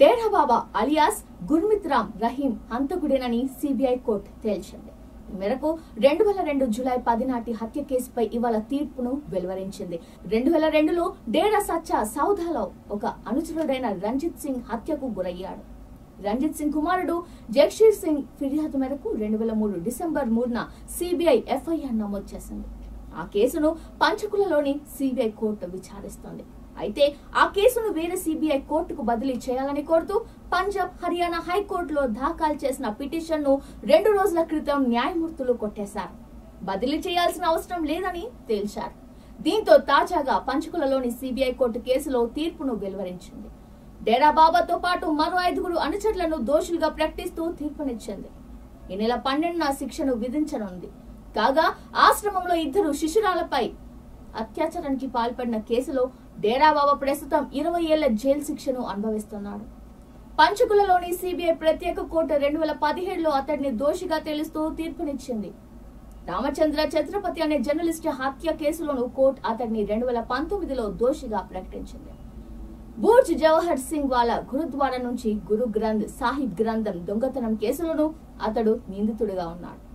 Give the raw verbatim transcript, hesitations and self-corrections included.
డేరా బాబా అలియాస్ గుర్మిత్ రామ్ రహీం హంతకుడేనని CBI court తేల్చింది. ఈ మేరకు రెండు వేల రెండు జూలై పది నాటి హత్య కేసుపై ఇవాళ తీర్పును వెలువరించింది. రెండు వేల రెండులో డేరా సచ్చా సౌదాలో ఒక అనుచరుడైన రంజిత్ సింగ్ హత్యకు గురయ్యాడు. రంజిత్ సింగ్ కుమారుడు జగ్షీర్ సింగ్ ఫిర్యాదు మేరకు రెండు వేల మూడు డిసెంబర్ మూడున సిబిఐ ఎఫ్ఐఆర్ నమోదు చేసింది. ఆ కేసును పంచకులలోని సిబిఐ కోర్టు విచారిస్తోంది. అయితే ఆ కేసును వేరే సిబిఐ కోర్టుకు బదిలీ చేయాలని కోరుతూ పంజాబ్, హర్యానా హైకోర్టులో దాఖలు చేసిన పిటిషన్ ను రెండు రోజుల క్రితం న్యాయమూర్తులు కొట్టేశారు. బదిలీ చేయాల్సిన అవసరం లేదని తేల్చారు. దీంతో తాజాగా పంచకులలోని సిబిఐ కోర్టు కేసులో తీర్పును వెలువరించింది. డేరా బాబాతో పాటు మరో ఐదుగురు అనుచరులను దోషులుగా ప్రకటిస్తూ తీర్పునిచ్చింది. ఈ నెల పన్నెండున శిక్షను విధించనుంది. కాగా ఆశ్రమంలో ఇద్దరు శిశురాలపై అత్యాచారానికి పాల్పడిన కేసులో డేరా బాబా ప్రస్తుతం ఇరవై ఏళ్ల జైలు శిక్షను అనుభవిస్తున్నాడు. పంచకులలోని సిబిఐ ప్రత్యేక కోర్టు రెండు వేల పదిహేడులో అతడిని దోషిగా తేలుస్తూ తీర్పునిచ్చింది. రామచంద్ర ఛత్రపతి అనే జర్నలిస్ట్ హత్య కేసులోను కోర్టు అతడిని రెండు వేల పంతొమ్మిదిలో దోషిగా ప్రకటించింది. బూర్జ్ జవహర్ సింగ్ వాలా గురుద్వారా నుంచి గురు గ్రంథ్ సాహిబ్ గ్రంథం దొంగతనం కేసులోను అతడు నిందితుడిగా ఉన్నాడు.